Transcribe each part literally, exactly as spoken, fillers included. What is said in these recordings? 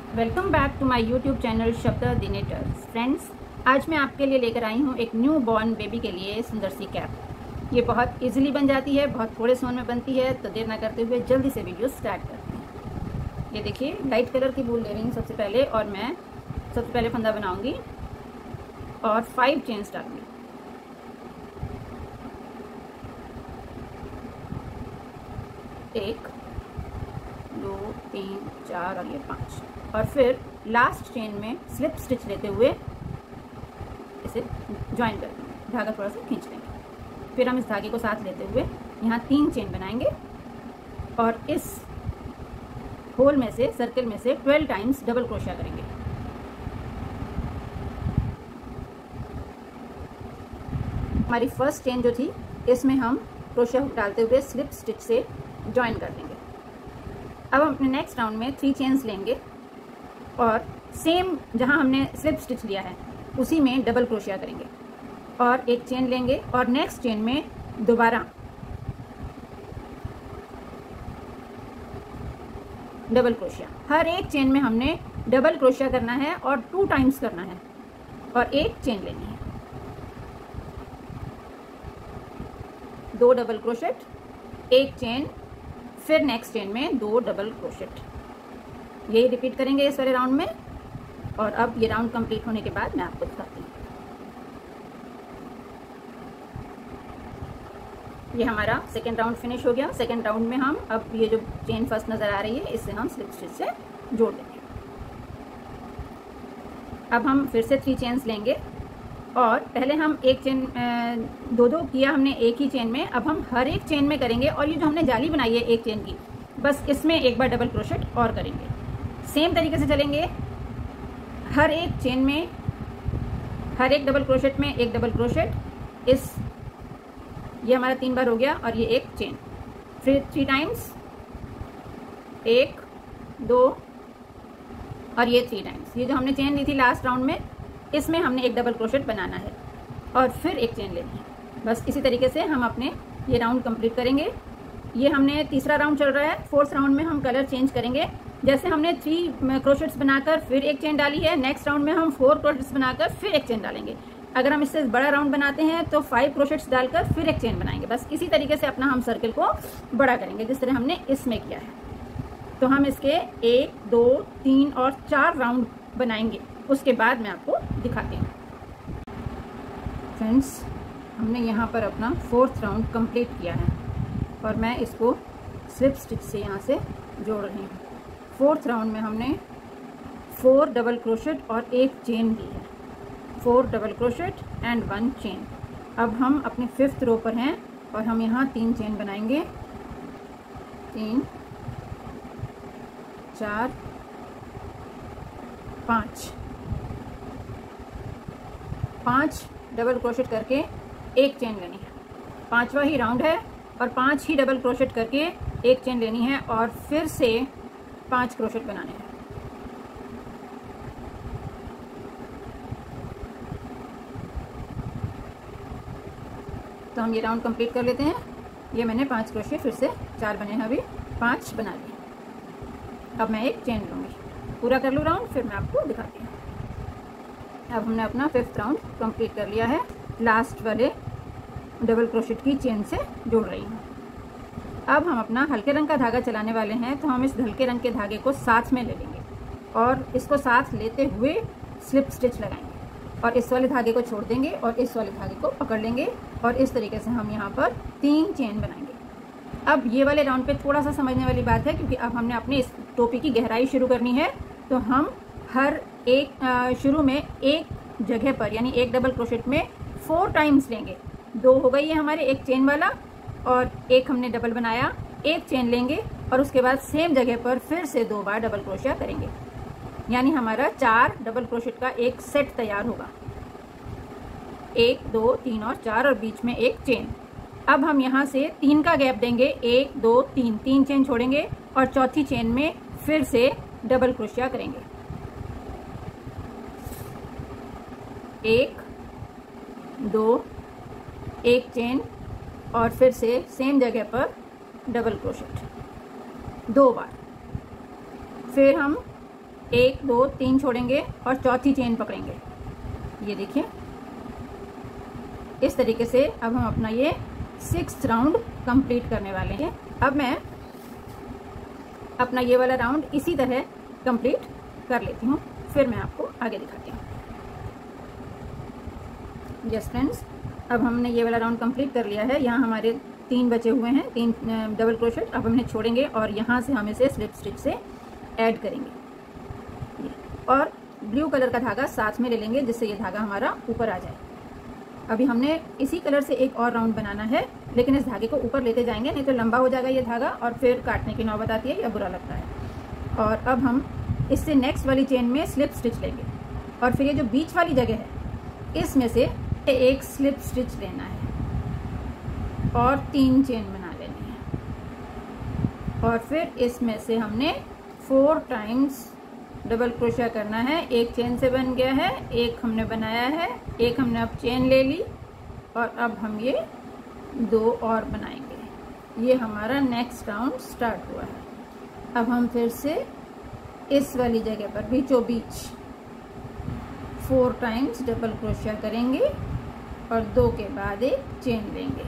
Welcome back to my YouTube channel Shabda the knitters. Friends, आज मैं आपके लिए लेकर आई हूँ एक न्यू बॉर्न बेबी के लिए सुंदर सी कैप। ये बहुत इजीली बन जाती है, बहुत थोड़े समय में बनती है। तो देर ना करते हुए जल्दी से वीडियो स्टार्ट करते हैं। ये देखिए, लाइट कलर की वूल ले रही हूँ सबसे पहले, और मैं सबसे पहले फंदा बनाऊँगी और फाइव चेन्स डालूँगी। एक, दो, तीन, चार और ये पाँच। और फिर लास्ट चेन में स्लिप स्टिच लेते हुए इसे ज्वाइन कर देंगे। धागा थोड़ा सा खींच लेंगे। फिर हम इस धागे को साथ लेते हुए यहाँ तीन चेन बनाएंगे और इस होल में से, सर्कल में से ट्वेल्व टाइम्स डबल क्रोशिया करेंगे। हमारी फर्स्ट चेन जो थी, इसमें हम क्रोशिया हुक डालते हुए स्लिप स्टिच से ज्वाइन कर देंगे। अब हम अपने नेक्स्ट राउंड में थ्री चेन्स लेंगे और सेम जहां हमने स्लिप स्टिच लिया है उसी में डबल क्रोशिया करेंगे और एक चेन लेंगे और नेक्स्ट चेन में दोबारा डबल क्रोशिया। हर एक चेन में हमने डबल क्रोशिया करना है और टू टाइम्स करना है और एक चेन लेनी है। दो डबल क्रोशेट, एक चेन, फिर नेक्स्ट चेन में दो डबल क्रोशेट। यही रिपीट करेंगे इस वाले राउंड में। और अब ये राउंड कंप्लीट होने के बाद मैं आपको दिखाती हूँ। ये हमारा सेकेंड राउंड फिनिश हो गया। सेकेंड राउंड में हम अब ये जो चेन फर्स्ट नजर आ रही है, इससे हम स्लिप स्टिच से जोड़ देंगे। अब हम फिर से थ्री चेन्स लेंगे और पहले हम एक चेन, दो दो किया हमने एक ही चेन में। अब हम हर एक चेन में करेंगे और ये जो हमने जाली बनाई है एक चेन की, बस इसमें एक बार डबल क्रोशेट और करेंगे। सेम तरीके से चलेंगे। हर एक चेन में, हर एक डबल क्रोशेट में एक डबल क्रोशेट। इस ये हमारा तीन बार हो गया और ये एक चेन। फिर थ्री टाइम्स, एक, दो और ये थ्री टाइम्स। ये जो हमने चेन ली थी लास्ट राउंड में, इसमें हमने एक डबल क्रोशेट बनाना है और फिर एक चेन लेनी है। बस इसी तरीके से हम अपने ये राउंड कंप्लीट करेंगे। ये हमने तीसरा राउंड चल रहा है। फोर्थ राउंड में हम कलर चेंज करेंगे। जैसे हमने थ्री क्रोशेट्स बनाकर फिर एक चेन डाली है, नेक्स्ट राउंड में हम फोर क्रोशेट्स बनाकर फिर एक चेन डालेंगे। अगर हम इससे बड़ा राउंड बनाते हैं तो फाइव क्रोशेट्स डालकर फिर एक चेन बनाएंगे। बस इसी तरीके से अपना हम सर्कल को बड़ा करेंगे जिस तरह हमने इसमें किया है। तो हम इसके एक, दो, तीन और चार राउंड बनाएंगे। उसके बाद मैं आपको दिखाती हूँ। फ्रेंड्स, हमने यहाँ पर अपना फोर्थ राउंड कंप्लीट किया है और मैं इसको स्लिप स्टिच से यहाँ से जोड़ रही हूँ। फोर्थ राउंड में हमने फोर डबल क्रोशेट और एक चेन ली है। Four double crochet and one chain. अब हम अपने फिफ्थ रो पर हैं और हम यहाँ तीन चेन बनाएंगे। तीन, चार, पाँच। पांच डबल क्रोशेट करके एक चेन लेनी है। पांचवा ही राउंड है और पांच ही डबल क्रोशेट करके एक चेन लेनी है और फिर से पांच क्रोशेट बनाने हैं। तो हम ये राउंड कंप्लीट कर लेते हैं। ये मैंने पांच क्रोशेट, फिर से चार बने हैं, अभी पांच बना लिए। अब मैं एक चेन लूँगी। पूरा कर लूँ राउंड, फिर मैं आपको दिखाती हूँ। अब हमने अपना फिफ्थ राउंड कंप्लीट कर लिया है। लास्ट वाले डबल क्रोशेट की चेन से जोड़ रही हूँ। अब हम अपना हल्के रंग का धागा चलाने वाले हैं, तो हम इस हल्के रंग के धागे को साथ में ले लेंगे और इसको साथ लेते हुए स्लिप स्टिच लगाएंगे और इस वाले धागे को छोड़ देंगे और इस वाले धागे को पकड़ लेंगे और इस तरीके से हम यहाँ पर तीन चेन बनाएंगे। अब ये वाले राउंड पे थोड़ा सा समझने वाली बात है, क्योंकि अब हमने अपनी इस टोपी की गहराई शुरू करनी है। तो हम हर एक शुरू में एक जगह पर, यानी एक डबल क्रोशेट में फोर टाइम्स लेंगे। दो हो गई है हमारे, एक चेन वाला और एक हमने डबल बनाया। एक चेन लेंगे और उसके बाद सेम जगह पर फिर से दो बार डबल क्रोशिया करेंगे, यानी हमारा चार डबल क्रोशेट का एक सेट तैयार होगा। एक, दो, तीन और चार और बीच में एक चेन। अब हम यहाँ से तीन का गैप देंगे। एक, दो, तीन, तीन चेन छोड़ेंगे और चौथी चेन में फिर से डबल क्रोशिया करेंगे। एक, दो, एक चेन और फिर से सेम जगह पर डबल क्रोशेट दो बार। फिर हम एक दो तीन छोड़ेंगे और चौथी चेन पकड़ेंगे। ये देखिए इस तरीके से अब हम अपना ये सिक्स्थ राउंड कंप्लीट करने वाले हैं। अब मैं अपना ये वाला राउंड इसी तरह कंप्लीट कर लेती हूँ, फिर मैं आपको आगे दिखाती हूँ। यस फ्रेंड्स, अब हमने ये वाला राउंड कंप्लीट कर लिया है। यहाँ हमारे तीन बचे हुए हैं, तीन डबल क्रोशेट। अब हमने छोड़ेंगे और यहाँ से हम इसे स्लिप स्टिच से ऐड करेंगे और ब्लू कलर का धागा साथ में ले लेंगे जिससे ये धागा हमारा ऊपर आ जाए। अभी हमने इसी कलर से एक और राउंड बनाना है, लेकिन इस धागे को ऊपर लेते जाएंगे, नहीं तो लंबा हो जाएगा ये धागा और फिर काटने की नौबत आती है या बुरा लगता है। और अब हम इससे नेक्स्ट वाली चेन में स्लिप स्टिच लेंगे और फिर ये जो बीच वाली जगह है इसमें से एक स्लिप स्टिच लेना है और तीन चेन बना लेनी है और फिर इसमें से हमने फोर टाइम्स डबल क्रोशिया करना है। एक चेन से बन गया है, एक हमने बनाया है, एक हमने अब चेन ले ली और अब हम ये दो और बनाएंगे। ये हमारा नेक्स्ट राउंड स्टार्ट हुआ है। अब हम फिर से इस वाली जगह पर बीचों बीच फोर टाइम्स डबल क्रोशिया करेंगे और दो के बाद एक चेन लेंगे।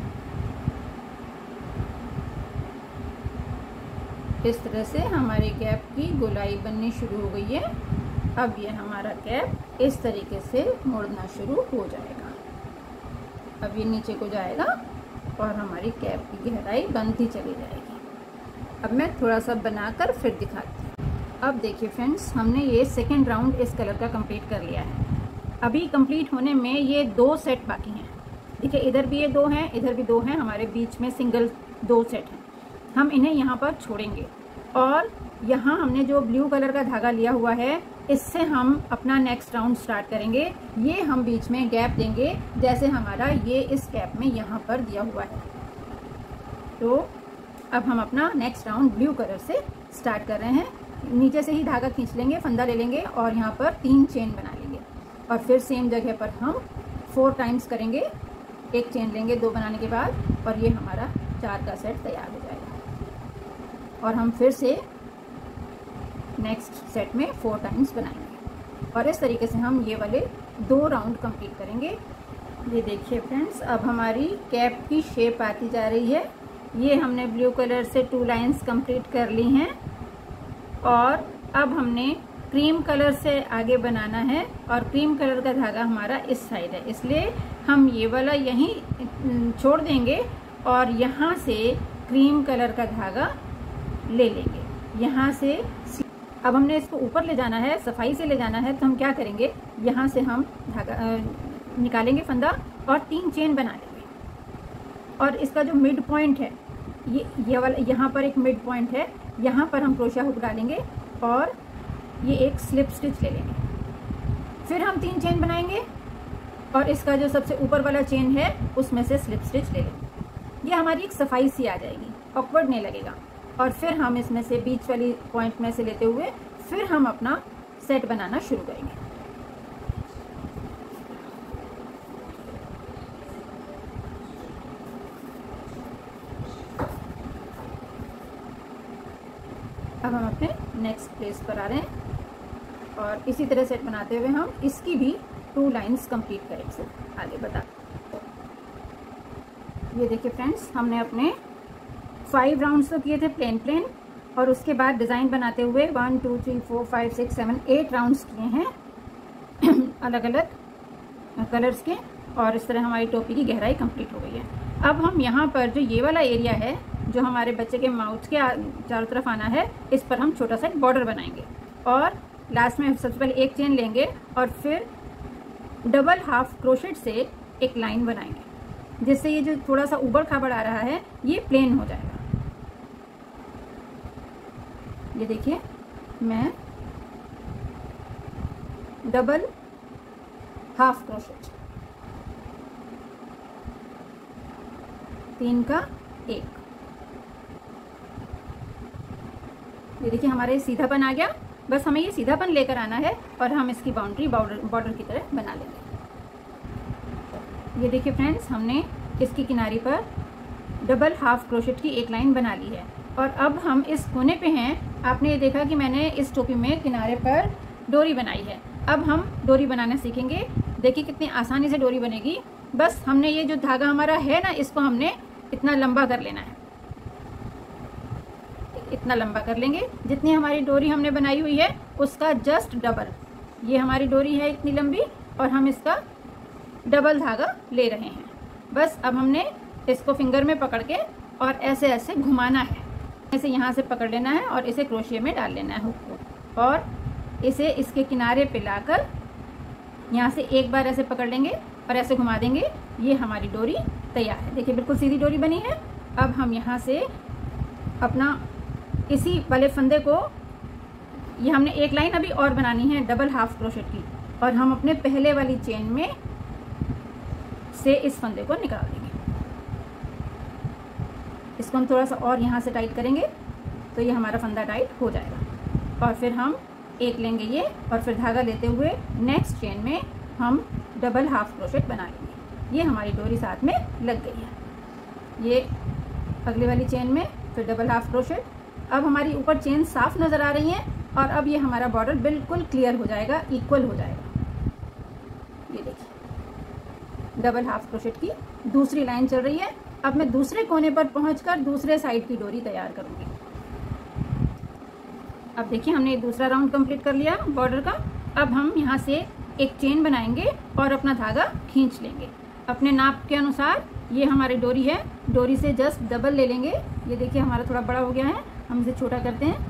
इस तरह से हमारे कैप की गोलाई बननी शुरू हो गई है। अब ये हमारा कैप इस तरीके से मुड़ना शुरू हो जाएगा। अब ये नीचे को जाएगा और हमारी कैप की गहराई बनती चली जाएगी। अब मैं थोड़ा सा बनाकर फिर दिखाती हूँ। अब देखिए फ्रेंड्स, हमने ये सेकेंड राउंड इस कलर का कंप्लीट कर लिया है। अभी कंप्लीट होने में ये दो सेट बाकी हैं। देखिए इधर भी ये दो हैं, इधर भी दो हैं, हमारे बीच में सिंगल दो सेट हैं। हम इन्हें यहाँ पर छोड़ेंगे और यहाँ हमने जो ब्लू कलर का धागा लिया हुआ है इससे हम अपना नेक्स्ट राउंड स्टार्ट करेंगे। ये हम बीच में गैप देंगे जैसे हमारा ये इस गैप में यहाँ पर दिया हुआ है। तो अब हम अपना नेक्स्ट राउंड ब्लू कलर से स्टार्ट कर रहे हैं। नीचे से ही धागा खींच लेंगे, फंदा ले लेंगे और यहाँ पर तीन चेन बना लेंगे और फिर सेम जगह पर हम फोर टाइम्स करेंगे। एक चेन लेंगे दो बनाने के बाद और ये हमारा चार का सेट तैयार हो जाएगा और हम फिर से नेक्स्ट सेट में फोर टाइम्स बनाएंगे और इस तरीके से हम ये वाले दो राउंड कंप्लीट करेंगे। ये देखिए फ्रेंड्स, अब हमारी कैप की शेप आती जा रही है। ये हमने ब्लू कलर से टू लाइंस कंप्लीट कर ली हैं और अब हमने क्रीम कलर से आगे बनाना है और क्रीम कलर का धागा हमारा इस साइड है, इसलिए हम ये वाला यहीं छोड़ देंगे और यहाँ से क्रीम कलर का धागा ले लेंगे। यहाँ से अब हमने इसको ऊपर ले जाना है, सफाई से ले जाना है, तो हम क्या करेंगे, यहाँ से हम धागा निकालेंगे फंदा और तीन चेन बना लेंगे और इसका जो मिड पॉइंट है ये ये वाला, यहाँ पर एक मिड पॉइंट है, यहाँ पर हम क्रोशिया हुक डालेंगे और ये एक स्लिप स्टिच ले लेंगे। फिर हम तीन चेन बनाएंगे और इसका जो सबसे ऊपर वाला चेन है उसमें से स्लिप स्टिच ले लेंगे। ये हमारी एक सफाई सी आ जाएगी, ऑकवर्ड नहीं लगेगा। और फिर हम इसमें से बीच वाली पॉइंट में से लेते हुए फिर हम अपना सेट बनाना शुरू करेंगे। अब हम अपने नेक्स्ट प्लेस पर आ रहे हैं और इसी तरह सेट बनाते हुए हम इसकी भी टू लाइंस कंप्लीट करेंगे। आगे बता, ये देखिए फ्रेंड्स, हमने अपने फाइव राउंड्स तो किए थे प्लेन प्लेन और उसके बाद डिज़ाइन बनाते हुए one two three four five six seven eight rounds किए हैं अलग अलग कलर्स के और इस तरह हमारी टोपी की गहराई कंप्लीट हो गई है। अब हम यहाँ पर जो ये वाला एरिया है जो हमारे बच्चे के माउथ के चारों तरफ आना है, इस पर हम छोटा सा एक बॉर्डर बनाएंगे और लास्ट में सबसे पहले एक चेन लेंगे और फिर डबल हाफ क्रोशेट से एक लाइन बनाएंगे जिससे ये जो थोड़ा सा उबड़ खाबड़ आ रहा है ये प्लेन हो जाएगा। ये देखिए, मैं डबल हाफ क्रोशेट, तीन का एक, ये देखिए हमारे सीधापन आ गया। बस हमें ये सीधापन लेकर आना है और हम इसकी बाउंड्री बॉर्डर बॉर्डर की तरह बना लेंगे। ये देखिए फ्रेंड्स, हमने इसकी किनारी पर डबल हाफ क्रोशेट की एक लाइन बना ली है और अब हम इस कोने पे हैं। आपने ये देखा कि मैंने इस टोपी में किनारे पर डोरी बनाई है। अब हम डोरी बनाना सीखेंगे। देखिए कितनी आसानी से डोरी बनेगी। बस हमने ये जो धागा हमारा है ना, इसको हमने इतना लंबा कर लेना है, इतना लंबा कर लेंगे। जितनी हमारी डोरी हमने बनाई हुई है उसका जस्ट डबल। ये हमारी डोरी है इतनी लंबी और हम इसका डबल धागा ले रहे हैं। बस अब हमने इसको फिंगर में पकड़ के और ऐसे ऐसे घुमाना है। ऐसे यहाँ से पकड़ लेना है और इसे क्रोशिया में डाल लेना है हुक को, और इसे इसके किनारे पे लाकर यहाँ से एक बार ऐसे पकड़ लेंगे और ऐसे घुमा देंगे। ये हमारी डोरी तैयार है। देखिए बिल्कुल सीधी डोरी बनी है। अब हम यहाँ से अपना इसी वाले फंदे को, ये हमने एक लाइन अभी और बनानी है डबल हाफ क्रोशेट की, और हम अपने पहले वाली चेन में से इस फंदे को निकाल देंगे। इसको हम थोड़ा सा और यहाँ से टाइट करेंगे तो ये हमारा फंदा टाइट हो जाएगा। और फिर हम एक लेंगे ये, और फिर धागा लेते हुए नेक्स्ट चेन में हम डबल हाफ क्रोशेट बना लेंगे। ये हमारी डोरी साथ में लग गई है। ये अगली वाली चेन में फिर डबल हाफ क्रोशेट। अब हमारी ऊपर चेन साफ नज़र आ रही है और अब ये हमारा बॉर्डर बिल्कुल क्लियर हो जाएगा, इक्वल हो जाएगा। ये देखिए डबल हाफ क्रोशेट की दूसरी लाइन चल रही है। अब मैं दूसरे कोने पर पहुंचकर दूसरे साइड की डोरी तैयार करूंगी। अब देखिए हमने दूसरा राउंड कंप्लीट कर लिया बॉर्डर का। अब हम यहाँ से एक चेन बनाएंगे और अपना धागा खींच लेंगे अपने नाप के अनुसार। ये हमारी डोरी है, डोरी से जस्ट डबल ले लेंगे। ये देखिए हमारा थोड़ा बड़ा हो गया है, हम इसे छोटा करते हैं।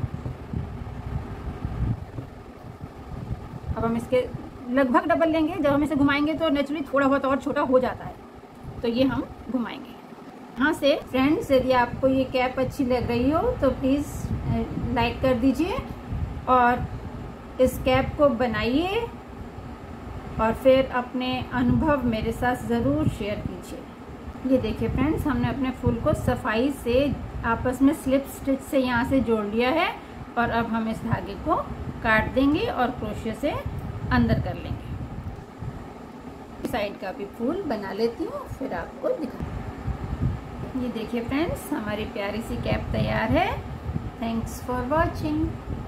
अब हम इसके लगभग डबल लेंगे। जब हम इसे घुमाएंगे तो नेचुरली थोड़ा बहुत और छोटा हो जाता है, तो ये हम घुमाएंगे। यहाँ से फ्रेंड्स, यदि आपको ये कैप अच्छी लग रही हो तो प्लीज़ लाइक कर दीजिए और इस कैप को बनाइए और फिर अपने अनुभव मेरे साथ ज़रूर शेयर कीजिए। ये देखिए फ्रेंड्स, हमने अपने फूल को सफाई से आपस में स्लिप स्टिच से यहाँ से जोड़ लिया है, और अब हम इस धागे को काट देंगे और क्रोशिया से अंदर कर लेंगे। साइड का भी फूल बना लेती हूँ, फिर आपको दिखा। ये देखिए फ्रेंड्स, हमारी प्यारी सी कैप तैयार है। Thanks for watching.